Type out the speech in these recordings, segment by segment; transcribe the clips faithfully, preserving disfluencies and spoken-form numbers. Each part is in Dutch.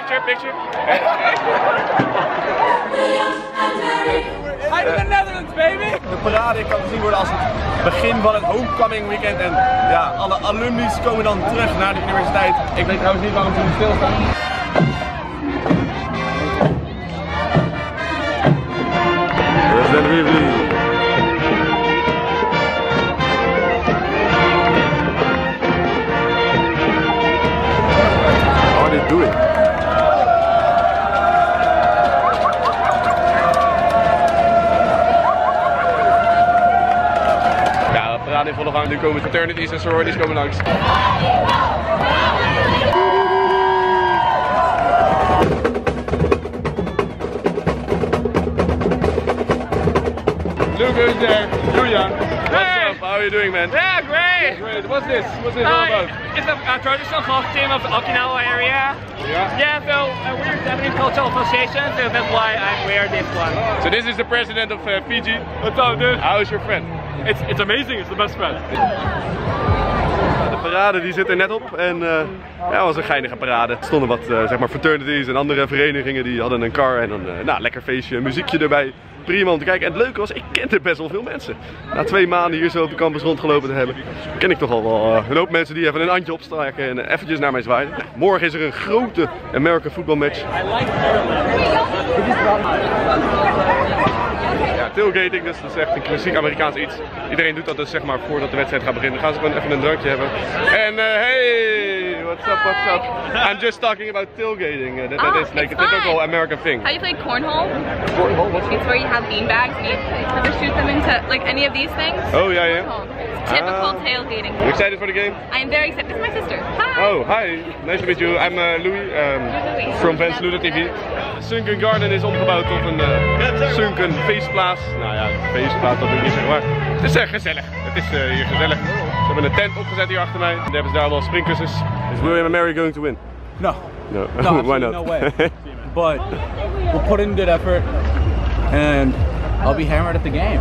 picture, picture. Hi to the Netherlands, baby! De parade kan gezien worden als het begin van het homecoming weekend en ja, alle alumni's komen dan terug naar de universiteit. Ik weet trouwens niet waarom ze nu stilstaan. President Rivlin. How are they doing? In volle gang, nu komen fraternities en sororities komen langs. Look who's there, Julian. What's Hey. up? How are you doing, man? Yeah, great. Great. What's this? What's this all Uh, about? it's a, a traditional costume of the Okinawa area. Yeah. Yeah, so uh, we're Japanese Cultural Association, so that's why I wear this one. So this is the president of uh, Fiji. What's up, dude? How's your friend? It's, it's amazing, it's the best friend. De parade die zit er net op en uh, ja, het was een geinige parade. Er stonden wat uh, zeg maar fraternities en andere verenigingen die hadden een car en dan uh, nou, lekker feestje, muziekje erbij. Prima om te kijken. En het leuke was, ik kende best wel veel mensen. Na twee maanden hier zo op de campus rondgelopen te hebben, ken ik toch al wel uh, een hoop mensen die even een handje opstaken en uh, eventjes naar mij zwaaien. Nou, morgen is er een grote American voetbalmatch. Ja, tailgating, dus dat is echt een klassiek Amerikaans iets. Iedereen doet dat dus zeg maar voordat de wedstrijd gaat beginnen. Dan gaan ze gewoon even een drankje hebben. En uh, hey, what's up, what's up? I'm just talking about tailgating. Uh, that, that Oh, is like a it's typical fun. American thing. Have you played cornhole? Cornhole, what's It's where you have beanbags and you either shoot them into like any of these things. Oh, yeah, yeah. Cornhole. Typical Ah. tailgating. You excited for the game? I am very excited. This is my sister. Hi. Oh, hi. Nice to meet you. I'm uh, Louis um, from Vans Luda T V. Sunken Garden is omgebouwd tot een uh, sunken feestplaats. Nou ja, feestplaats dat wil ik niet zeggen, maar het is uh, gezellig. Het is uh, hier gezellig. Ze hebben een tent opgezet hier achter mij. Daar hebben ze daar allemaal springkussens. Is William and Mary going to win? No. No, No, why absolutely not? no way. But we'll put in good effort and I'll be hammered at the game.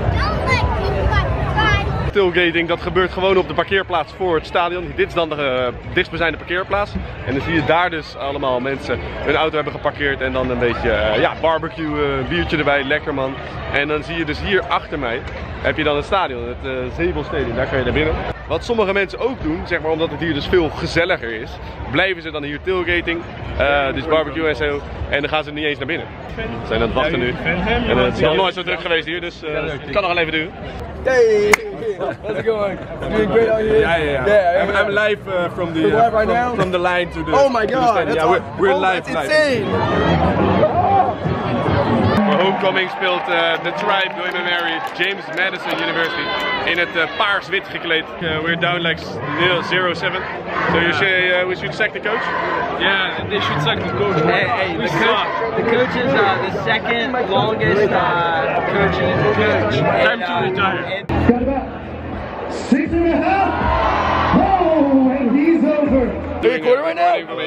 Tailgating, dat gebeurt gewoon op de parkeerplaats voor het stadion. Dit is dan de uh, dichtstbijzijnde parkeerplaats. En dan zie je daar dus allemaal mensen hun auto hebben geparkeerd en dan een beetje uh, ja, barbecue, uh, biertje erbij, lekker man. En dan zie je dus hier achter mij, heb je dan het stadion, het uh, Zebelstadion, daar kan je naar binnen. Wat sommige mensen ook doen, zeg maar omdat het hier dus veel gezelliger is, blijven ze dan hier tailgating, uh, dus barbecue en zo. En dan gaan ze niet eens naar binnen. Ze zijn aan het wachten nu. En uh, het is nog nooit zo druk geweest hier, dus uh, het kan nog wel even duren. Hey, how's it going? Doing great out here? Yeah, yeah, yeah. yeah, I'm, yeah. I'm live uh, from the You're live uh, right from, now? from the line to the. Oh my to the God! stadium. That's Yeah, we're, we're oh, live. That's live. insane! Voor Homecoming speelt uh, The Tribe, William and Mary, James Madison University in het uh, paars-wit gekleed. Uh, we're down like zero seven. So you say uh, we should sack the coach? Yeah, they should suck the coach. Hey, hey, the coach, the coach is uh, the second longest uh, coach in the coach. Time And, to uh, retire. and Got about six and a half. Oh, and he's over. Do you recording right now? Hey!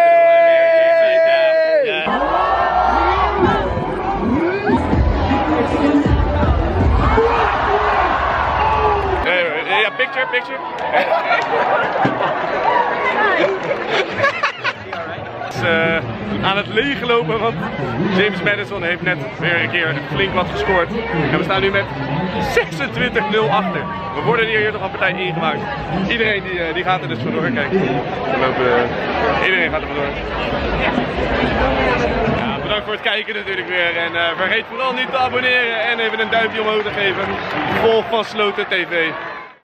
Hey, yeah, picture, picture. Is, uh, aan het leeglopen, want James Madison heeft net weer een keer flink wat gescoord. En we staan nu met zesentwintig nul achter. We worden hier, hier toch een partij ingemaakt. Iedereen die, uh, die gaat er dus vandoor. Kijk, we lopen, uh, iedereen gaat er vandoor. Ja, bedankt voor het kijken natuurlijk weer. En uh, vergeet vooral niet te abonneren en even een duimpje omhoog te geven. Volg van Sloten T V.